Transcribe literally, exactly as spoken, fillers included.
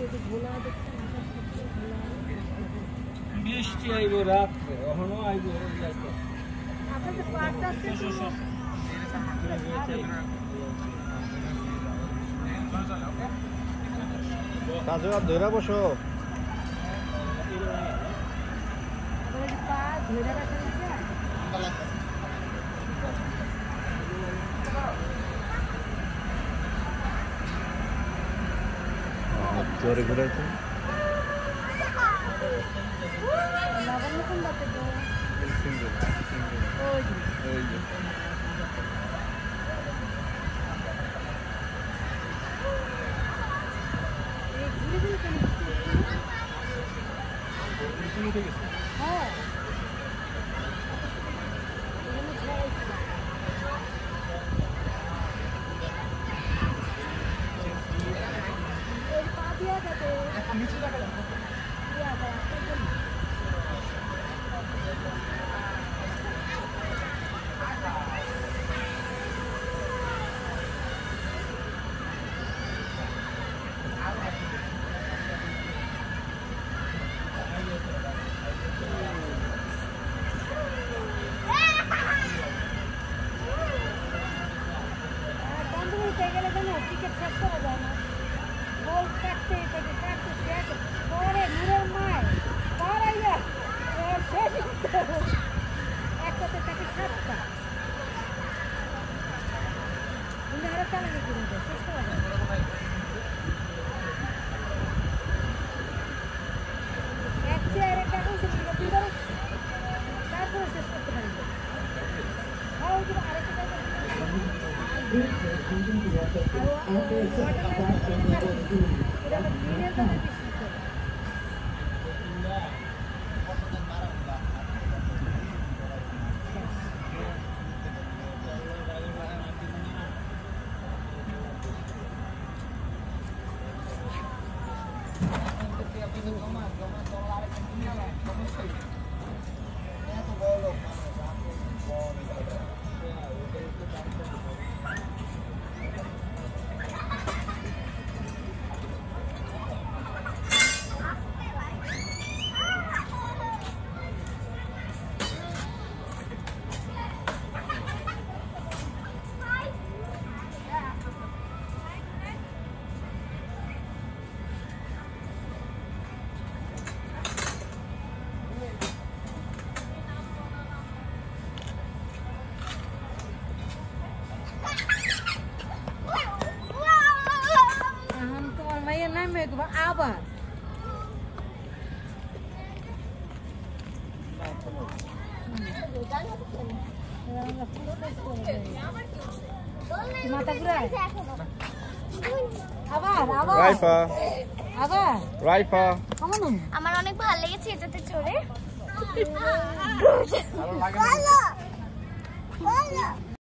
বৃষ্টি আইব রাত্রে এখনো আইব কাজু আর ধরে বসো জোরে ঘুরেছে হ্যাঁ নিচে দেখা যাবে টিকিট শেষ করা যায় না গোল কাটতে থেকে কাটতে শেষ পরে নূরের মায় পারাইয়া একসাথে তাকে সাতটা কিন্তু আরো চালানো কিনতে শেষ করা যায় এক চেয়ারে টাকা তারপরে শেষ করতে পারি আরেকটা আবার মাথা ঘুরায় আবার আবার রাইফা আবার রাইফা আমার অনেক ভালো লেগেছে এটাতে চড়ে।